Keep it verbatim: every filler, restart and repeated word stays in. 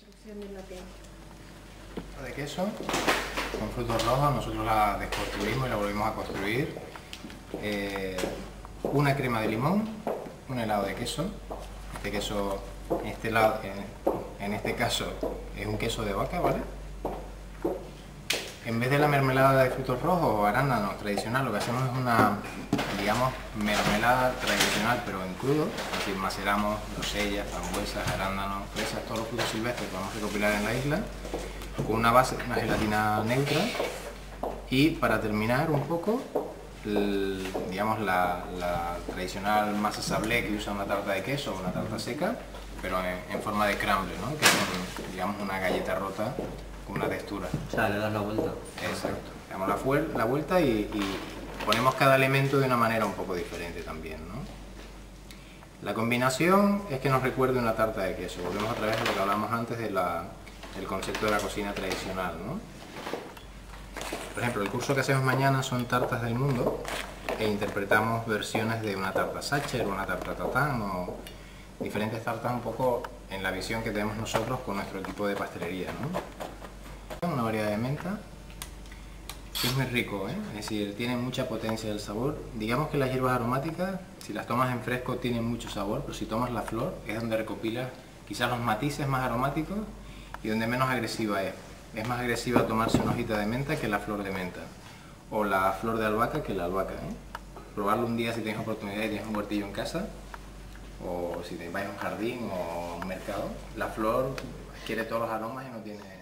construcción del lote. De queso, con frutos rojos, nosotros la desconstruimos y la volvemos a construir. Eh, una crema de limón, un helado de queso. Este queso, en este, lado, en, en este caso, es un queso de vaca, ¿vale? En vez de la mermelada de frutos rojos o arándanos tradicional, lo que hacemos es una, digamos, mermelada tradicional, pero en crudo. Es decir, maceramos grosellas, frambuesas, arándanos, fresas, todos los frutos silvestres que vamos a recopilar en la isla, con una base, una gelatina neutra. Y para terminar un poco, el, digamos, la, la tradicional masa sablé que usa una tarta de queso o una tarta seca, pero en, en forma de crumble, ¿no? Que es un, digamos, una galleta rota con una textura. O sea, le das la vuelta. Exacto. Le damos la, la vuelta y, y ponemos cada elemento de una manera un poco diferente también, ¿no? La combinación es que nos recuerde una tarta de queso. Volvemos otra vez a lo que hablamos antes de la, del concepto de la cocina tradicional, ¿no? Por ejemplo, el curso que hacemos mañana son tartas del mundo e interpretamos versiones de una tarta Sacher o una tarta Tatán o diferentes tartas un poco en la visión que tenemos nosotros con nuestro equipo de pastelería, ¿no? Una variedad de menta que es muy rico, ¿eh? Es decir, tiene mucha potencia del sabor. Digamos que las hierbas aromáticas, si las tomas en fresco, tienen mucho sabor, pero si tomas la flor, es donde recopilas quizás los matices más aromáticos y donde menos agresiva es. Es más agresiva tomarse una hojita de menta que la flor de menta, o la flor de albahaca que la albahaca, ¿eh? Probarlo un día si tienes oportunidad y tienes un huertillo en casa, o si te vas a un jardín o a un mercado. La flor adquiere todos los aromas y no tiene